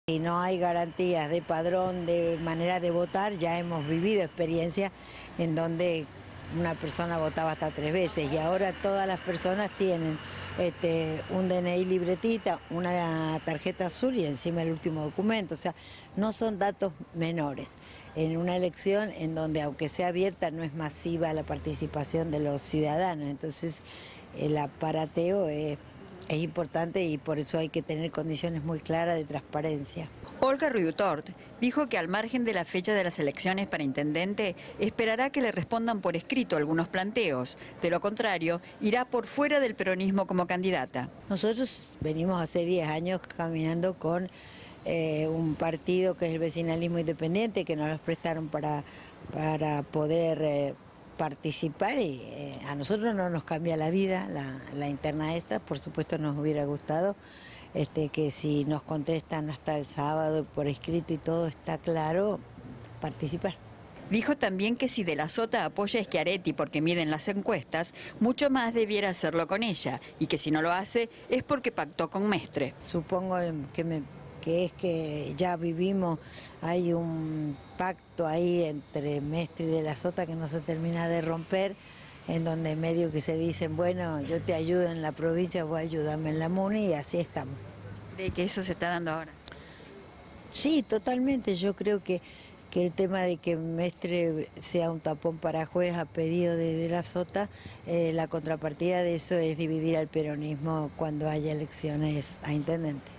Si no hay garantías de padrón, de manera de votar, ya hemos vivido experiencias en donde una persona votaba hasta 3 veces y ahora todas las personas tienen un DNI libretita, una tarjeta azul y encima el último documento. O sea, no son datos menores. En una elección en donde, aunque sea abierta, no es masiva la participación de los ciudadanos. Entonces, el aparateo es importante y por eso hay que tener condiciones muy claras de transparencia. Olga Ruyutort dijo que al margen de la fecha de las elecciones para intendente, esperará que le respondan por escrito algunos planteos. De lo contrario, irá por fuera del peronismo como candidata. Nosotros venimos hace 10 años caminando con un partido que es el Vecinalismo Independiente, que nos los prestaron para poder participar y a nosotros no nos cambia la vida la interna esta. Por supuesto nos hubiera gustado que si nos contestan hasta el sábado por escrito y todo está claro, participar. Dijo también que si De la Sota apoya a Schiaretti porque miden las encuestas, mucho más debiera hacerlo con ella, y que si no lo hace es porque pactó con Mestre. Supongo que es que ya vivimos, hay un pacto ahí entre Mestre y De la Sota que no se termina de romper, en donde medio que se dicen, bueno, yo te ayudo en la provincia, vos ayúdame en la MUNI, y así estamos. ¿Cree que eso se está dando ahora? Sí, totalmente. Yo creo que el tema de que Mestre sea un tapón para juez a pedido de la Sota, la contrapartida de eso es dividir al peronismo cuando haya elecciones a intendente.